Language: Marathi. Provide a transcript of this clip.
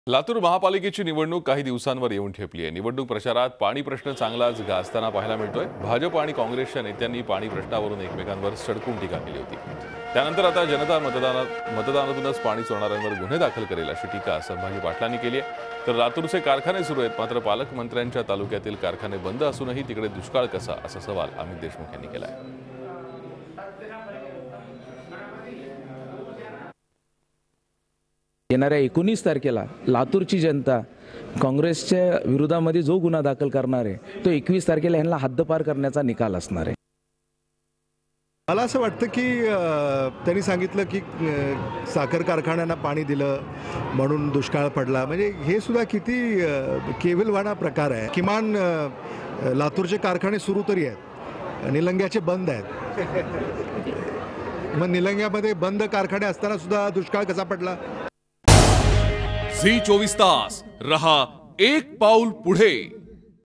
लातूर महापालिकेची निवडणूक काही दिवसांवर येऊन ठेपली आहे। निवडणूक प्रचारात पाणी प्रश्न चांगलाच गाजताना पाहायला मिळतोय। भाजप आणि काँग्रेसच्या नेत्यांनी पाणी प्रश्नावरून एकमेकांवर सडकून टीका केली होती। त्यानंतर आता जनता मतदानातूनच पाणी चोरणाऱ्यांवर गुन्हे दाखल करेल अशी टीका संभाजी पाटलांनी केली आहे। तर लातूरचे कारखाने सुरू आहेत, मात्र पालकमंत्र्यांच्या तालुक्यातील कारखाने बंद असूनही तिकडे दुष्काळ कसा असा सवाल अमित देशमुख यांनी केला आहे। येणाऱ्या 19 तारखेला लातूरची जनता काँग्रेसच्या विरोधामध्ये जो गुन्हा दाखल करणार आहे तो 21 तारखेला यांना हद्दपार करण्याचा निकाल असणार आहे। मला असं वाटतं की त्यांनी सांगितलं की साखर कारखान्यांना पाणी दिलं म्हणून दुष्काळ पडला, म्हणजे हे सुद्धा किती केविलवाणा प्रकार आहे। किमान लातूरचे कारखाने सुरू तरी आहेत, निलंग्याचे बंद आहेत। मग निलंग्यामध्ये बंद कारखाने असताना सुद्धा दुष्काळ कसा पडला? झी 24 तास रहा एक पाऊल पुढे।